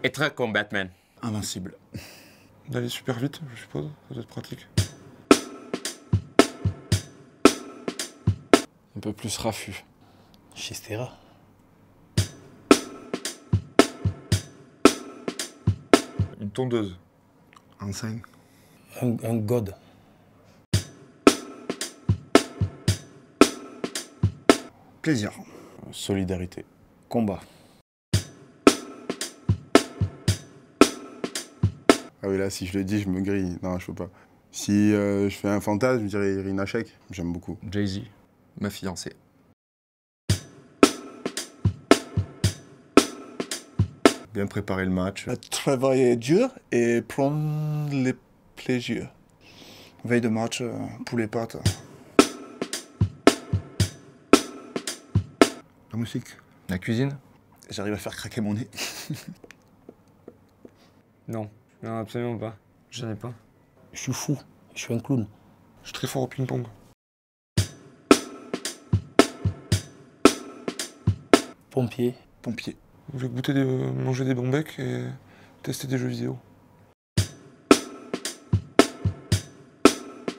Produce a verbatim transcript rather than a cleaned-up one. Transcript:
Être comme Batman. Invincible. D'aller super vite, je suppose, ça doit être pratique. Un peu plus raffut. Chistera. Une tondeuse. Enseigne. Un, un god. Plaisir. Solidarité. Combat. Ah oui, là, si je le dis, je me grille. Non, je peux pas. Si euh, je fais un fantasme, je dirais Irina Shayk. J'aime beaucoup. Jay-Z, ma fiancée. Bien préparer le match. Travailler dur et prendre les plaisirs. Veille de match, euh, poulet pâtes. La musique. La cuisine. J'arrive à faire craquer mon nez. Non, non, absolument pas. J'en ai pas. Je suis fou. Je suis un clown. Je suis très fort au ping-pong. Pompier. Pompier. Je vais goûter des, manger des bons becs et tester des jeux vidéo.